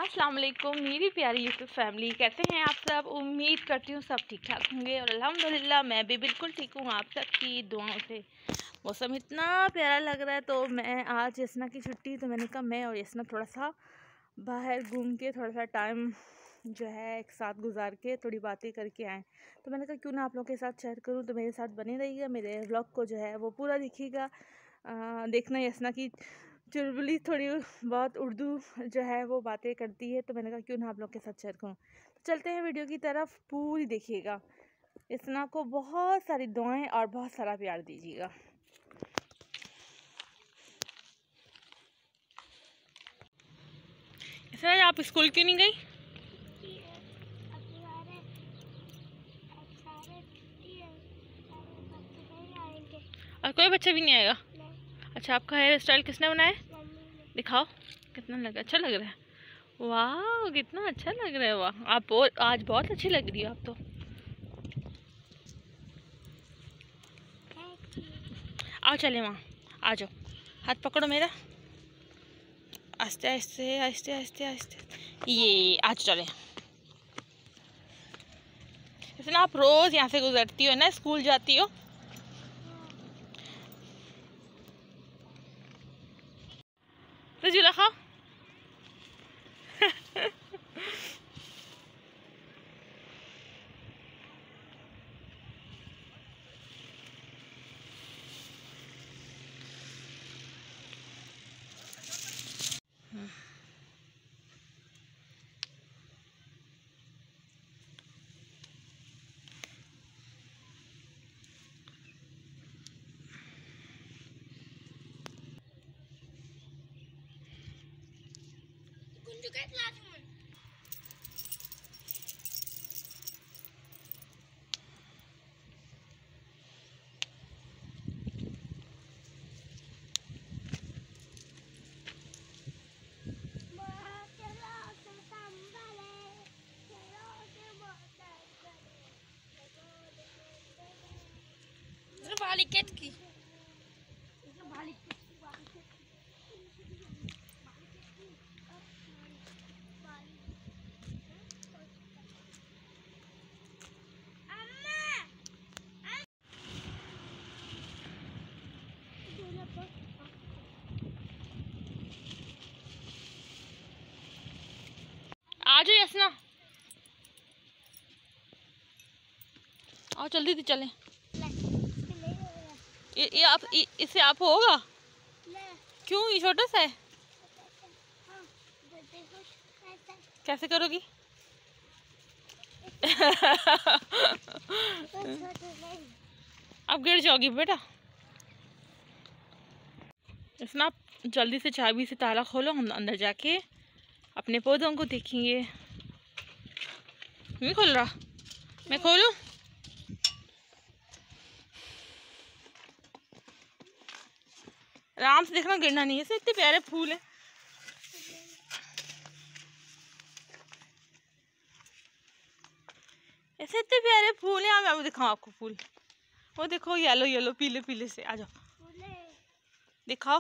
अस्सलाम वालेकुम मेरी प्यारी यूट्यूब फैमिली, कैसे हैं आप सब। उम्मीद करती हूँ सब ठीक ठाक होंगे और अल्हम्दुलिल्लाह मैं भी बिल्कुल ठीक हूँ आप सबकी दुआओं से। मौसम इतना प्यारा लग रहा है तो मैं आज यसना की छुट्टी, तो मैंने कहा मैं और यसना थोड़ा सा बाहर घूम के थोड़ा सा टाइम जो है एक साथ गुजार के थोड़ी बातें करके आएँ। तो मैंने कहा क्यों ना आप लोगों के साथ शेयर करूँ, तो मेरे साथ बने रहिएगा, मेरे व्लॉग को जो है वो पूरा देखिएगा। देखना यसना की चुलबुली थोड़ी बहुत उर्दू जो है वो बातें करती है, तो मैंने कहा क्यों ना आप लोग के साथ शेयर करूँ। तो चलते हैं वीडियो की तरफ, पूरी देखिएगा। यसना को बहुत सारी दुआएं और बहुत सारा प्यार दीजिएगा। यसना आप स्कूल क्यों नहीं गई? और कोई बच्चा भी नहीं आएगा? अच्छा, आपका हेयर स्टाइल किसने बनाया? दिखाओ कितना अच्छा लग रहा है। वाह कितना अच्छा लग रहा है। वाह आप आज बहुत अच्छी लग रही हो आप तो। आओ चले वहाँ, आ जाओ, हाथ पकड़ो मेरा, आस्ते आस्ते आस्ते आस्ते आस्ते, ये आज चले। इसलिए आप रोज यहाँ से गुजरती हो ना, स्कूल जाती हो। तो झूला खाओ। की आ जाओ यसना, आओ जल्दी से चलें। ये आप इससे आप होगा? क्यों, ये छोटा सा है। कैसे करोगी? अब गिर जाओगी बेटा। इसमें आप जल्दी से चाबी से ताला खोलो, हम अंदर जाके अपने पौधों को देखेंगे। नहीं खोल रहा, मैं खोलूं? आराम से देखना, गिरना नहीं है। ऐसे इतने प्यारे फूल हैं। ऐसे इतने प्यारे फूल हैं। मैं दिखाऊं आपको फूल? वो देखो येलो येलो पीले पीले से। आ जाओ दिखाओ।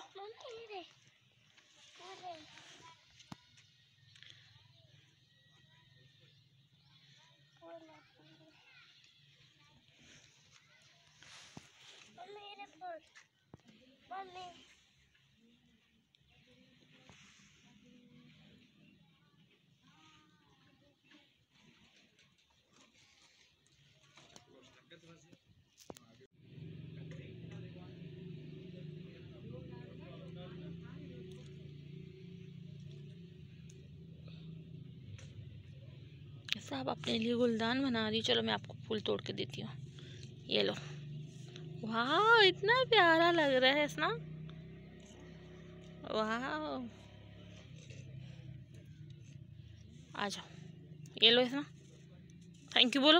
साहब अपने लिए गुलदान बना रही। चलो मैं आपको फूल तोड़ के देती हूँ, ये लो। वाह इतना प्यारा लग रहा है इसना। वाह आ जाओ, ये लो इसना, थैंक यू बोलो।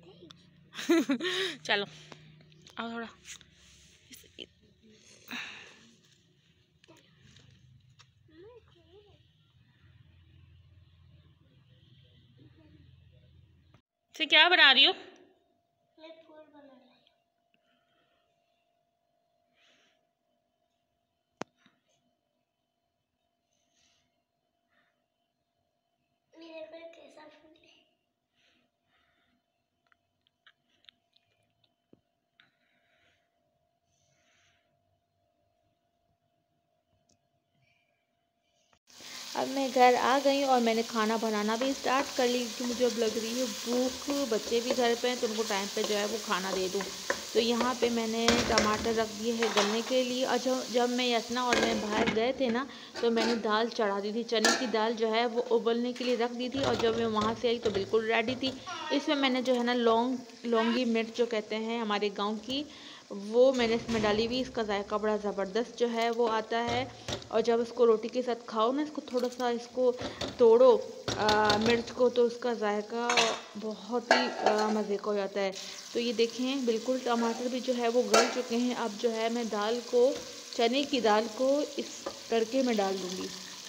चलो आओ थोड़ा। से क्या बना रही हो? अब मैं घर आ गई हूँ और मैंने खाना बनाना भी स्टार्ट कर ली क्योंकि मुझे अब लग रही है भूख। बच्चे भी घर पे हैं तो उनको टाइम पे जो है वो खाना दे दूँ। तो यहाँ पे मैंने टमाटर रख दिए हैं गलने के लिए। और जब मैं यसना और मैं बाहर गए थे ना तो मैंने दाल चढ़ा दी थी। चने की दाल जो है वो उबलने के लिए रख दी थी और जब मैं वहाँ से आई तो बिल्कुल रेडी थी। इसमें मैंने जो है ना लौंगी मिर्च जो कहते हैं हमारे गाँव की, वो मैंने इसमें डाली हुई। इसका जायका बड़ा ज़बरदस्त जो है वो आता है। और जब इसको रोटी के साथ खाओ ना, इसको थोड़ा सा इसको तोड़ो मिर्च को, तो उसका जायका बहुत ही मज़े का हो जाता है। तो ये देखें बिल्कुल टमाटर भी जो है वो गल चुके हैं। अब जो है मैं दाल को, चने की दाल को इस तड़के में डाल दूँगी।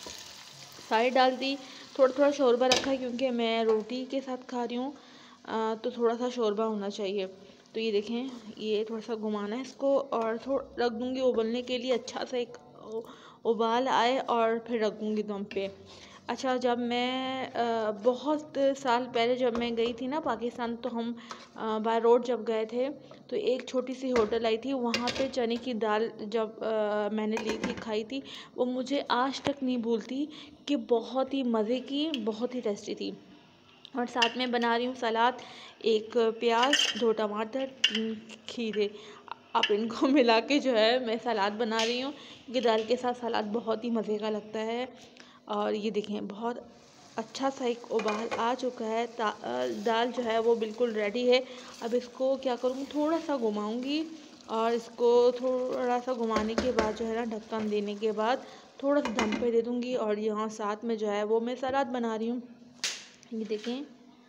सारी डाल दी। थोड़ा थोड़ा शोरबा रखा है क्योंकि मैं रोटी के साथ खा रही हूँ, तो थोड़ा सा शोरबा होना चाहिए। तो ये देखें, ये थोड़ा सा घुमाना है इसको और थोड़ा रख दूँगी उबलने के लिए। अच्छा सा एक उबाल आए और फिर रख दूँगी दम पे। अच्छा, जब मैं बहुत साल पहले जब मैं गई थी ना पाकिस्तान, तो हम बाय रोड जब गए थे तो एक छोटी सी होटल आई थी। वहाँ पे चने की दाल जब मैंने ली थी, खाई थी, वो मुझे आज तक नहीं भूलती कि बहुत ही मज़े की, बहुत ही टेस्टी थी। और साथ में बना रही हूँ सलाद, एक प्याज, 2 टमाटर, 3 खीरे। अब इनको मिला के जो है मैं सलाद बना रही हूँ क्योंकि दाल के साथ सलाद बहुत ही मज़े का लगता है। और ये देखें बहुत अच्छा सा एक उबाल आ चुका है। दाल जो है वो बिल्कुल रेडी है। अब इसको क्या करूँगी, थोड़ा सा घुमाऊँगी और इसको थोड़ा सा घुमाने के बाद जो है ना, ढक्कन देने के बाद थोड़ा सा दम पे दे दूँगी। और यहाँ साथ में जो है वो मैं सलाद बना रही हूँ। ये देखें,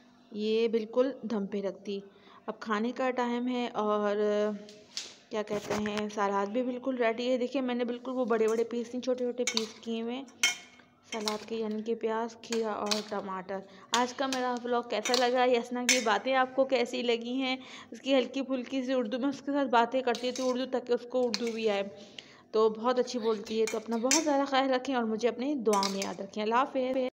ये बिल्कुल दम पे रख दी। अब खाने का टाइम है और क्या कहते हैं, सलाद भी बिल्कुल रेडी है। देखिए मैंने बिल्कुल वो बड़े बड़े पीस नहीं, छोटे छोटे पीस किए हुए सलाद के, यानी कि प्याज, खीरा और टमाटर। आज का मेरा व्लॉग कैसा लगा, यसना की बातें आपको कैसी लगी हैं, उसकी हल्की फुल्की सी उर्दू में उसके साथ बातें करती थी उर्दू तक, उसको उर्दू भी आए, तो बहुत अच्छी बोलती है। तो अपना बहुत ज़्यादा ख्याल रखें और मुझे अपनी दुआ में याद रखें। अल्लाह हाफ़िज़।